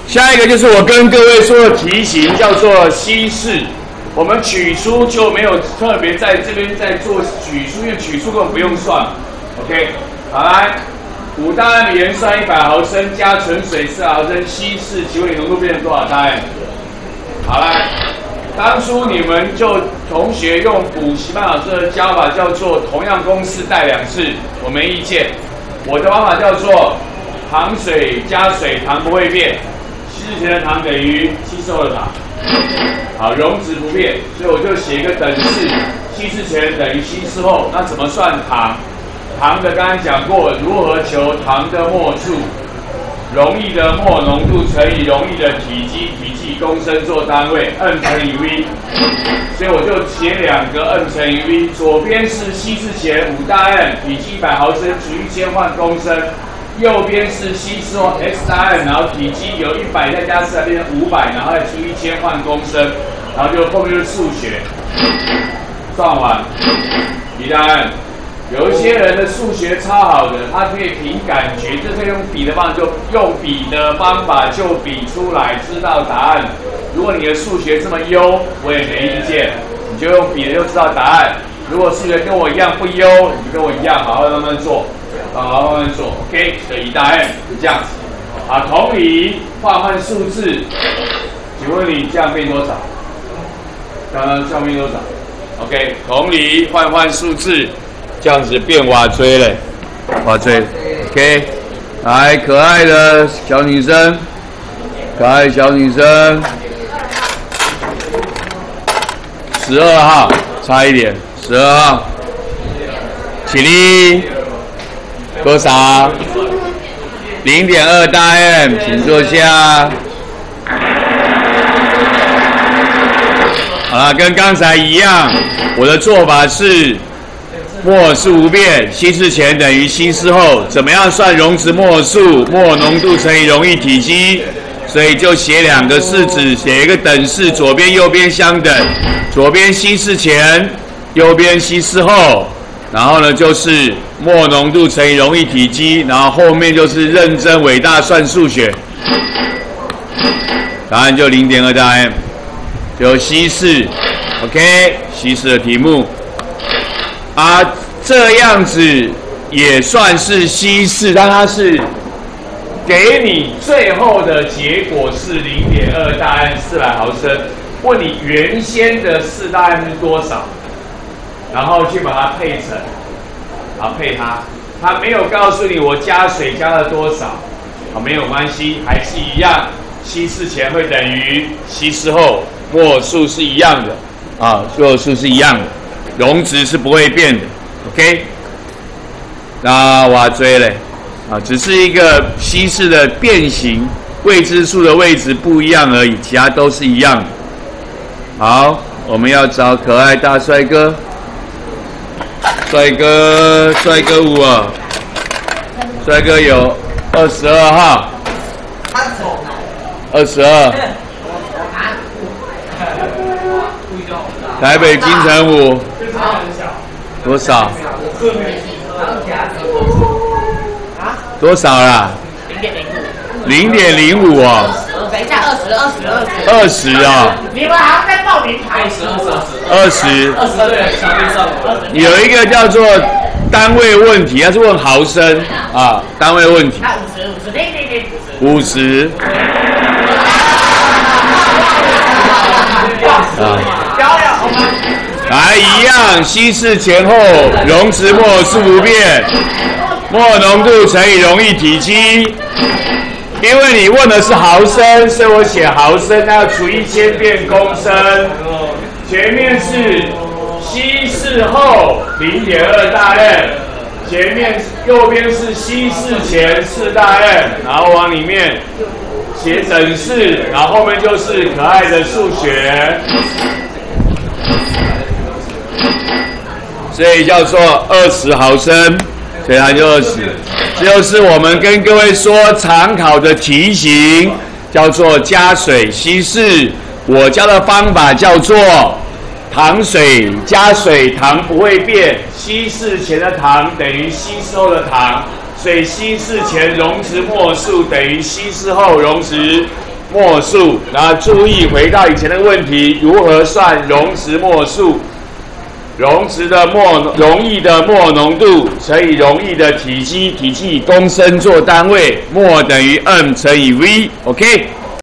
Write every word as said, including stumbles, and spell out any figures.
下一个就是我跟各位说的题型，叫做稀释。我们取数就没有特别在这边在做取数，因为取数根本不用算。OK， 好来，五大氨盐酸一百毫升加纯水四毫升稀释，请问你浓度变成多少大氨？好来，当初你们就同学用补习班老师的教法叫做同样公式带两次，我没意见。我的方法叫做糖水加水，糖不会变。稀释前的糖等于吸收的糖，好，容值不变，所以我就写一个等式，稀释前等于稀释后。那怎么算糖？糖的刚才讲过，如何求糖的末数？溶液的末浓度乘以溶液的体积，体积以公升做单位 ，m 乘以 v。所以我就写两个 m 乘以 v， 左边是稀释前五大氨，体积一百毫升除一千换公升。右边是稀释后 x 大氨，然后体积由一百再加四变成五百，然后再除一千换公升，然后就后面就是数学，算完一大氨。有一些人的数学超好的，他可以凭感觉，这可以用比的方法，就用比的方法就比出来，知道答案。如果你的数学这么优，我也没意见，你就用比的就知道答案。如果数学跟我一样不优，你就跟我一样，好好慢慢做。好好慢慢做 ，OK， 所以一大氨就这样子。啊，同理换换数字，请问你这样变多少？刚刚这样变多少 ？OK， 同理换换数字，这样子变瓦锥嘞，瓦锥 ，OK。来，可爱的小女生，可爱小女生，十二号，差一点，十二号，起立。多少？零点二大氨，请坐下。好了，跟刚才一样，我的做法是末数不变，稀释前等于稀释后。怎么样算溶质末数？末浓度乘以溶液体积，所以就写两个式子，写一个等式，左边右边相等，左边稀释前，右边稀释后。然后呢，就是末浓度乘以溶液体积，然后后面就是认真伟大算数学，答案就 零点二大氨，就稀释 ，OK， 稀释的题目啊，这样子也算是稀释，但它是给你最后的结果是 零点二大氨四百毫升，问你原先的四大氨是多少？然后去把它配成，啊配它，它没有告诉你我加水加了多少，啊没有关系，还是一样，稀释前会等于稀释后，末数是一样的，啊所有数是一样的，溶质是不会变的 ，OK？ 那瓦锥嘞，啊只是一个稀释的变形，未知数的位置不一样而已，其他都是一样的。好，我们要找可爱大帅哥。帅哥，帅哥五啊！帅哥有二十二号，二十二。台北金城武多少？多少啦？零点零五哦。 等一下，二十，二十，二十。 二十哦。 你们还要再报名牌？ 二十。 二十对，上面上。 有一个叫做单位问题，它是问毫升啊，单位问题。 五十，五十，对对对， 五十。啊。来一样，稀释前后溶质末数不变，末浓度乘以溶液体积。因为你问的是毫升，所以我写毫升，那要除一千变公升。前面是稀释后 零点二大氨，前面右边是稀释前四大氨，然后往里面写整式，然后后面就是可爱的数学，所以叫做二十毫升，所以它就二十。这就是我们跟各位说常考的题型，叫做加水稀释。我教的方法叫做糖水加水，糖不会变，稀释前的糖等于稀释后的糖，所以稀释前溶质末数等于稀释后溶质末数，然后注意回到以前的问题，如何算溶质末数？溶质的末溶液的末浓度乘以溶液的体积，体积以公升做单位，末等于 m 乘以 v，OK。